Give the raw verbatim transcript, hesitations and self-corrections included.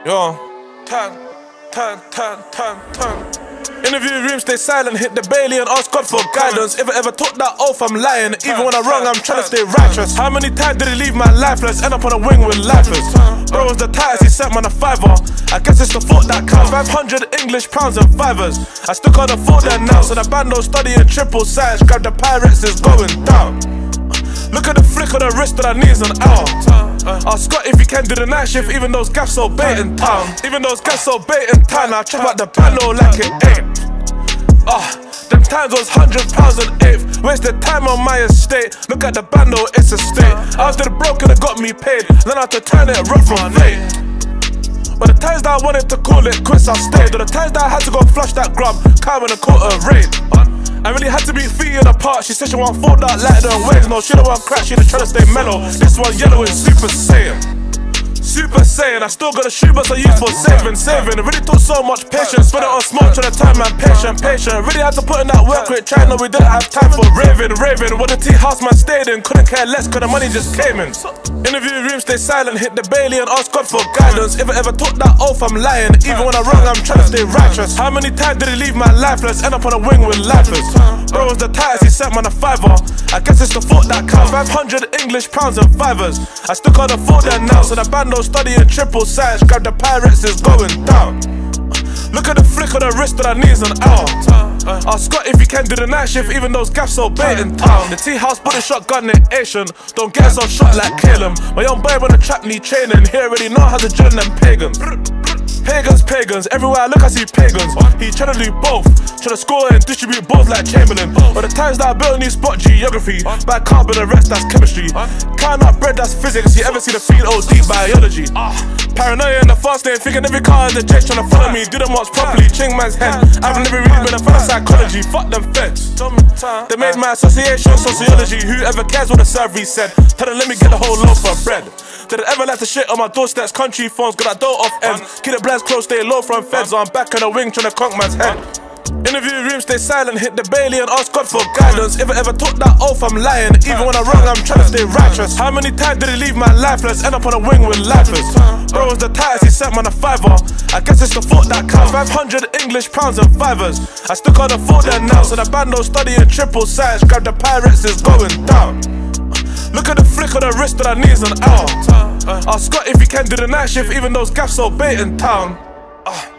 Yo, turn, turn, turn, turn, turn. Interview room, stay silent, hit the Bailey and ask God for guidance. If I ever took that oath, I'm lying. Even when I'm wrong, I'm trying to stay righteous. How many times did he leave my lifeless? End up on a wing with lifeless. Bro was the tightest, he sent man a fiver. I guess it's the thought that counts. five hundred English pounds and fivers. I still can't afford that now, so the band don't study in triple science. Grab the pirates, it's going down. Look at the flick of the wrist that I need an hour. Ask Scott if he can do the night shift, even those gaps so bait in town. Even those gaps so bait in town. I check out the bando like it ain't. Ah, uh, them times was hundred pounds an eighth. Wasted time on my estate. Look at the bando, it's a state. After the broken, it got me paid. Then I had to turn it rough from fate. But the times that I wanted to call it quits, I stayed. Or the times that I had to go flush that grub, come in a quarter raid. I really had to be feet in apart. She said she want four dark lighter and waves. No, she don't want crack, she just tryna stay mellow. This one yellow is Super Saiyan. Super Saiyan, I still got the shoe but I use for saving, saving. It really took so much patience. Spent it on smoke, tryna time man, patient, patient. Really had to put in that work with trying, no we didn't have time for raving, raving. What the tea house man stayed in, couldn't care less cause the money just came in. Interview room, stay silent, hit the Bailey and ask God for guidance. If I ever took that oath, I'm lying. Even when I'm wrong, I'm trying to stay righteous. How many times did he leave my lifeless? End up on a wing with lifeless. Bro was the tightest, he sent man a fiver. I guess it's the thought that counts. five hundred English pounds and fivers. I still can't afford that now, so the band don't study in triple science. Grab the pirates, it's going down. Look at the flick of the wrist that I need an hour. Ask Scott if he can do the night shift, even those gaps so bait in town. The tea house body shotgun in Asian. Don't get us on shot like Caleb. My young boy on the trap need training. He already know how to drill them pagans. Pagans, pagans, everywhere I look I see pagans. He tryna do both, tryna score and distribute both like Chamberlain. But the times that I built a new spot, geography. By carbon, the rest that's chemistry. Count up bread, that's physics. You ever see the field O D biology? Paranoia in the fast lane, thinking every car in the jet tryna follow me. Didn't watch properly, ching man's head. I've never really been a fan of psychology. Fuck them feds. They made my association sociology. Whoever cares what the survey said? Tell them let me get the whole loaf of bread. Did I ever like to shit on my doorsteps? Country phones, got that door off ends. Keep the blast close, stay low from feds. I'm back on the wing tryna conk man's head. Interview room, stay silent, hit the Bailey and ask God for guidance. If I ever took that oath, I'm lying. Even when I'm wrong, I'm trying to stay righteous. How many times did he leave my lifeless? End up on a wing with lifeless. Bro was the tightest, he sent man a fiver. I guess it's the thought that counts. five hundred English pounds and fivers. I still can't afford that now, so the band don't study in triple science. Grab the pirates, it's going down. Look at the flick of the wrist that I need an hour. Ask Scott if he can do the night shift, even those gaps so bait in town. uh.